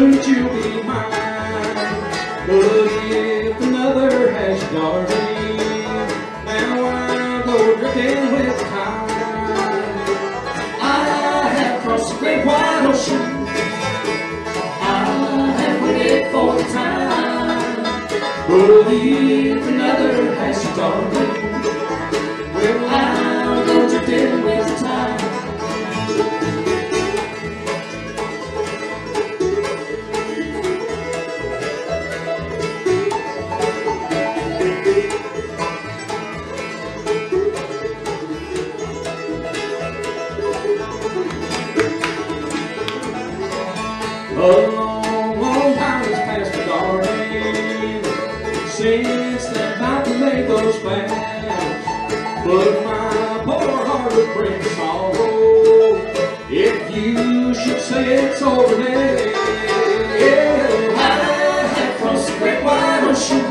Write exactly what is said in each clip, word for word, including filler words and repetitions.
soon you'll be mine. But if another has your name, now I'll go drifting with time. I have crossed the great wide ocean, I have waited for the time. But if another has your name, well, I'll go drifting with time. A long, long time has passed the garden since that night we made those vows. But my poor heart would bring sorrow if you should say it's over now. Yeah, I have crossed the great wide ocean,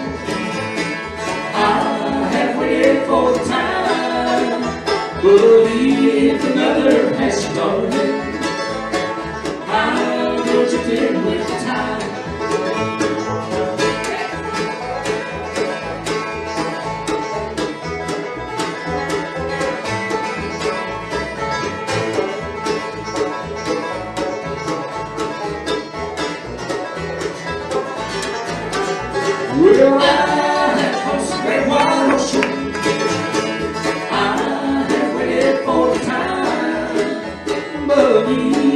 I have waited for the time. But if another has started, I'll go drifting with the tide. Well, I have crossed the great wide ocean, I have waited for the time. But